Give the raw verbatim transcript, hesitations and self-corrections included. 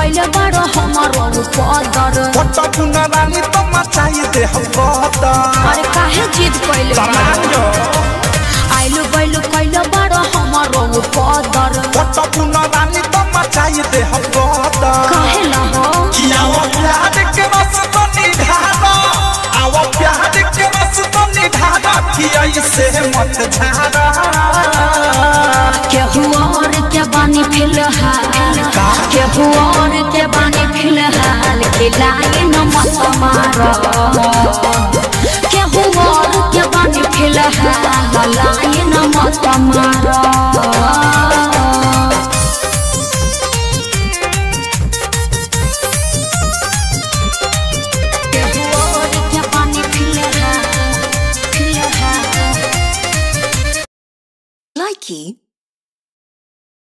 कैले बारो हमारो पदर पट्टा पुना रानी तो मचाई दे हम पदर अरे काहे जिद कैले आइलु बैलु कैले बारो हमारो पदर पट्टा पुना रानी तो मचाई दे हम पदर काहे ला हो किया वो प्यार के बस तो निधारा आवा प्यार के बस तो निधारा किया इसे मत झारा के हुआ और के बानी फिलहाल के हुआ और के बानी फिलहाल खिलाए न मत मारो के हुआ और के बानी फिलहाल लाए न मत मारो।